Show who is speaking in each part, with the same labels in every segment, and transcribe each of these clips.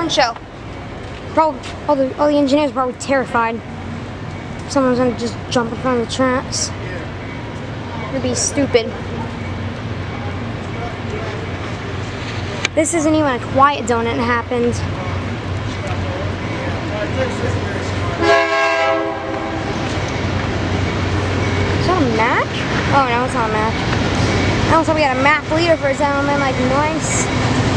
Speaker 1: talent show. Probably all the engineers are probably terrified. Someone's gonna just jump in front of the tracks. It'd be stupid. This isn't even a quiet zone, it happened. Is that a match? Oh no, it's not a match. I also we got a map leader for his element, like nice.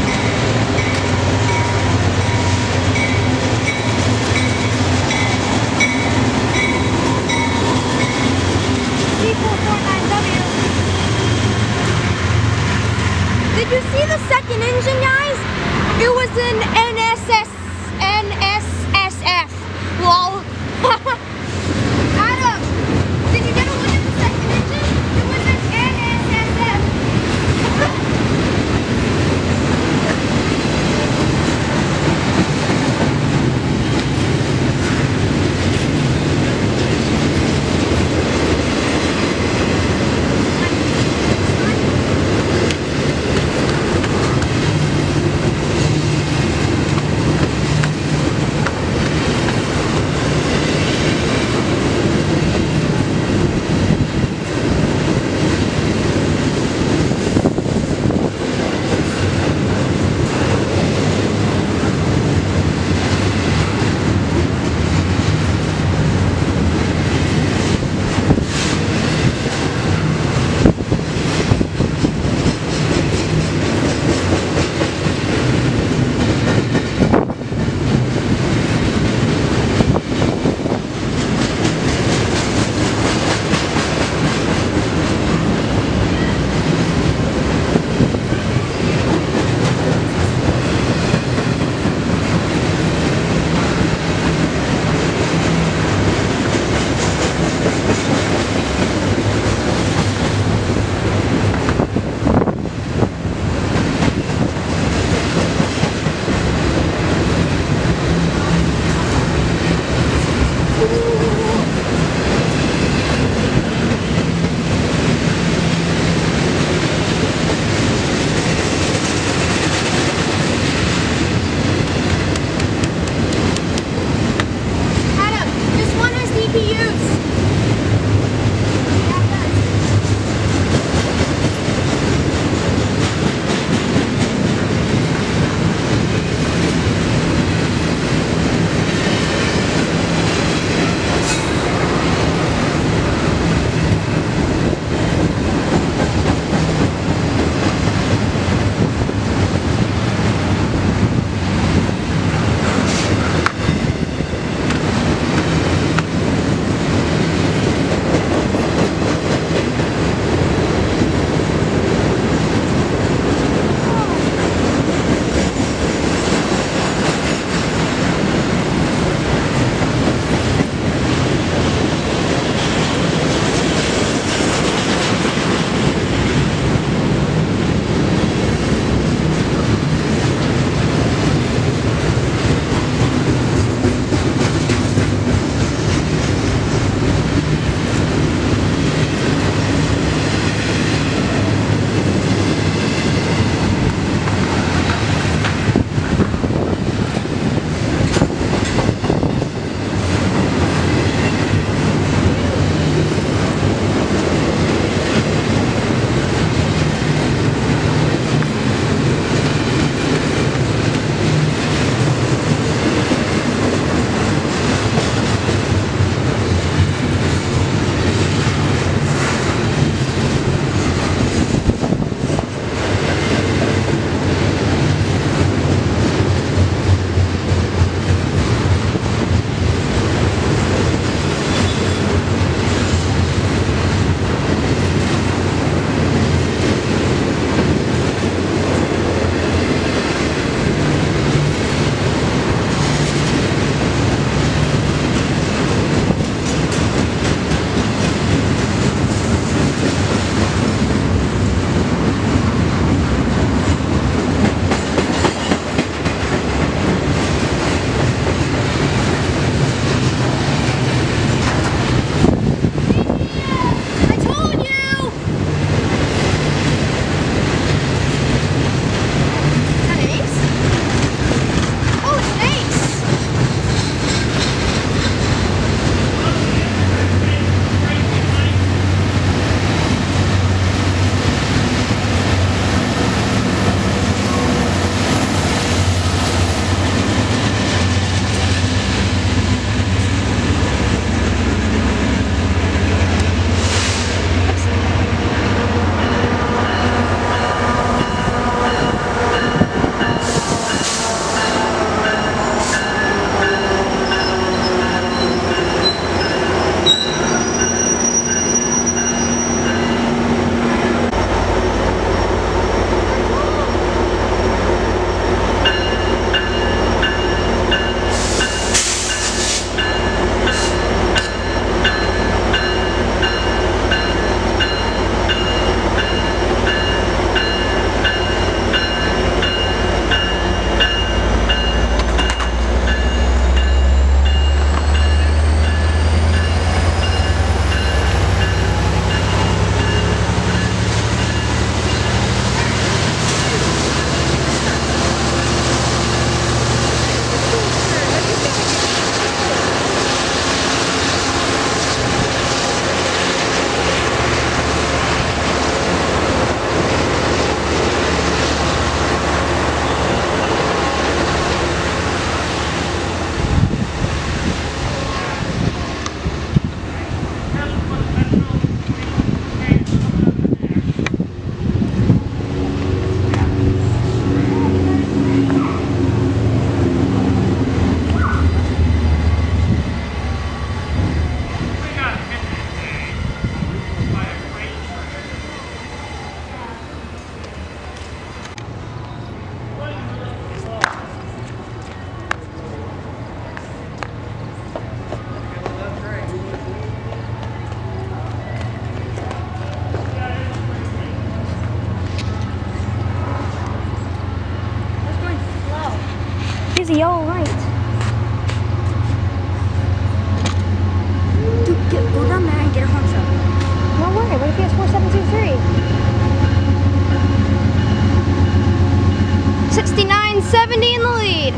Speaker 1: Did you see the second engine, guys? It was an NSSF. Lol. Adam, did you get a look at the second engine? It was an NSSF. is a yellow light.
Speaker 2: Dude, go down there and get a home shot.
Speaker 1: No way. What if he has 4723? 69-70 in the lead.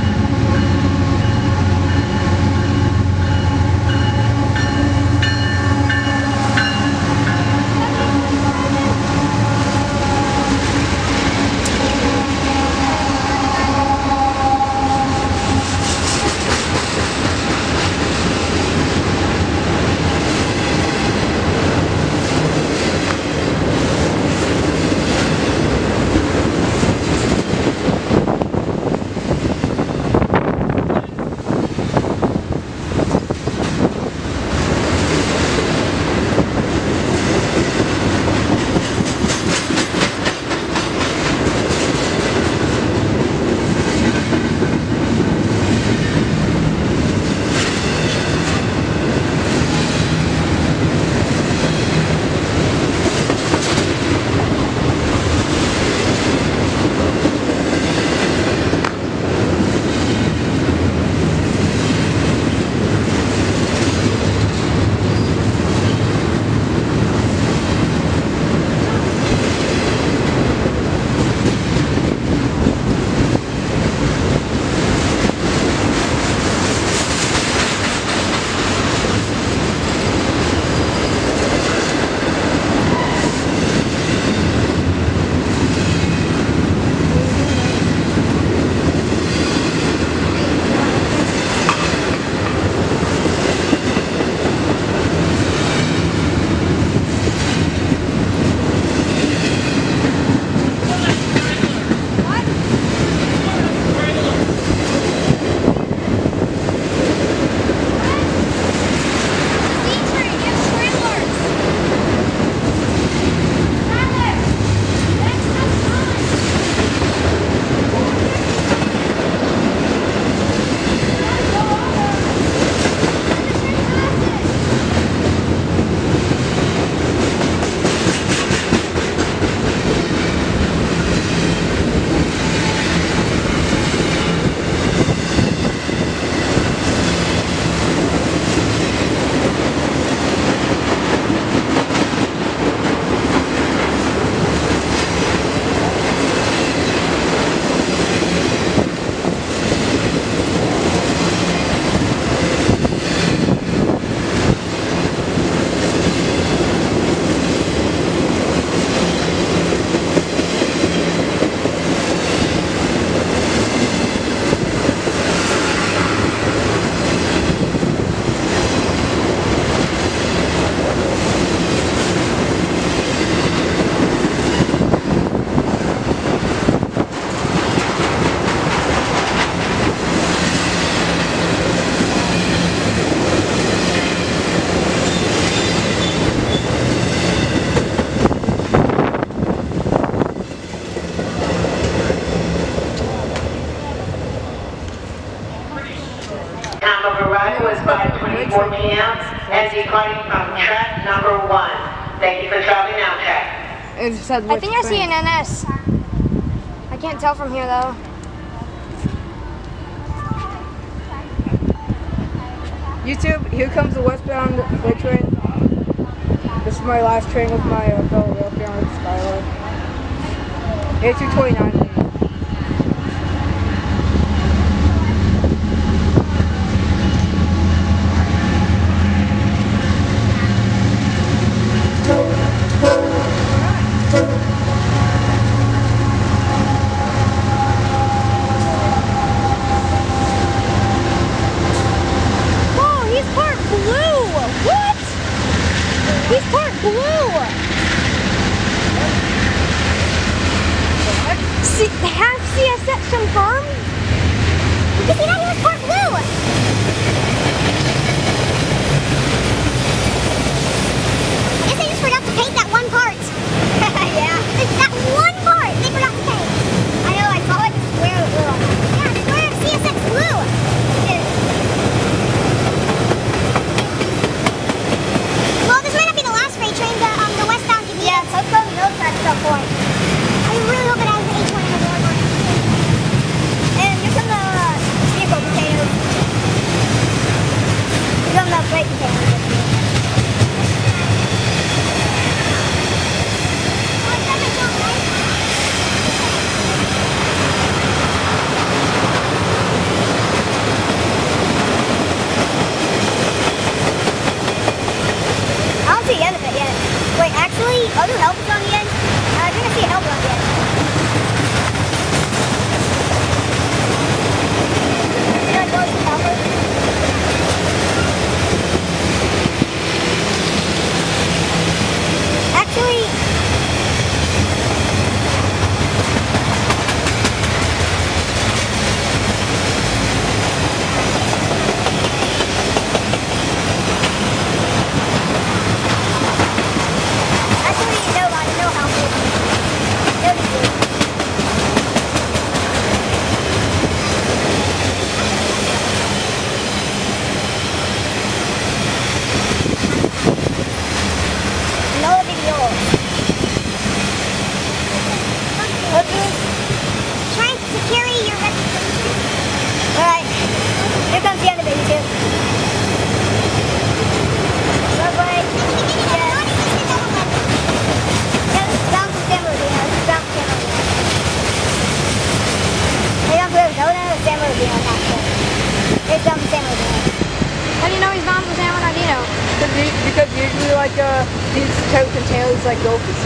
Speaker 3: was 5:24 p.m. and departing from track number 1. Thank you for traveling now, track.
Speaker 1: I think I see an NS. I can't tell from here though.
Speaker 2: YouTube, here comes the westbound freight train. This is my last train with my fellow rail parents, Skylar. 8229.
Speaker 1: He's part blue! See, half CSX confirmed? You see that? He was part blue! I guess they just forgot to paint that one part. Yeah. That one part they forgot to paint. I know, I saw like a square of blue. Yeah, a square of CSX blue! Let's go to those tracks at some point. I really hope it has the H1 in the board. And here come the
Speaker 2: like go fishing.